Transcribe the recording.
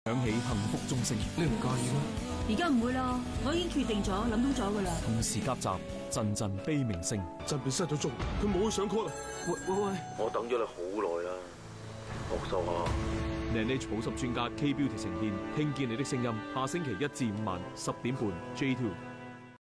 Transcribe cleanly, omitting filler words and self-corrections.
響起幸福鐘聲。 你唔介意咩？ 而家唔會啦，我已經決定咗，諗通咗噶啦。 同時夾雜陣陣悲鳴聲。 陣便 set 咗鐘，佢冇去上 call 啦。喂， 我等咗你好耐啦，學秀啊 ！NH 保濕專家 K Beauty 呈現，聽見你的聲音。下星期1至5晚10點半 J2。